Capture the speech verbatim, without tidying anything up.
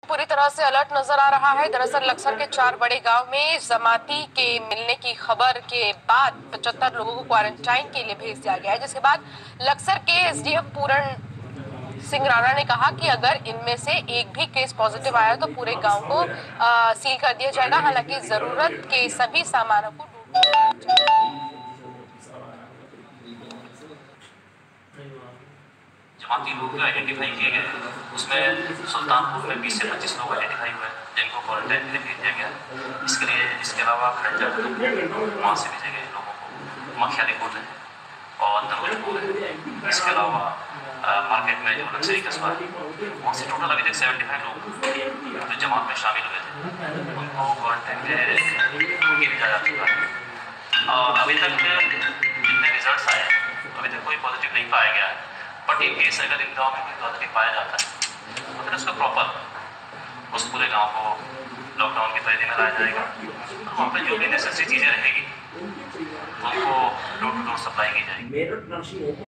पूरी तरह से अलर्ट नजर आ रहा है। दरअसल लक्सर के चार बड़े गांव में जमाती के मिलने की खबर के बाद पचहत्तर लोगों को क्वारंटाइन के लिए भेज दिया गया है, जिसके बाद लक्सर के एसडीएम पूरण सिंह राणा ने कहा कि अगर इनमें से एक भी केस पॉजिटिव आया तो पूरे गांव को आ, सील कर दिया जाएगा। हालांकि जरूरत के सभी सामानों को जमाती लोग आइडेंटिफाई किए गए, उसमें सुल्तानपुर में बीस से पच्चीस लोग आइडेंटिफाई हुए जिनको क्वारंटाइन में भेज दिया गया। इसके लिए इसके अलावा खंडर वहाँ से भेजे गए लोगों को मखियालीपुर है और नरोजपुर है। इसके अलावा मार्केट में जो लक्सरी कस्बा है वहाँ से टोटल अभी तक सेवेंटी फाइव लोग जो जमात में शामिल हुए थे उनको क्वारंटाइन के भेजा जा चुका है। और अभी तक जितने रिजल्ट आए अभी तक कोई पॉजिटिव नहीं पाया गया है। बट इन केस अगर इन गाँव में कोई पॉजिटिव पाया जाता है तो फिर उसको प्रॉपर उस पूरे गांव को लॉकडाउन की परिधि में लाया जाएगा। वहाँ पर जो भी नेसेसरी चीज़ें रहेगी उनको डोर टू डोर सप्लाई की जाएगी।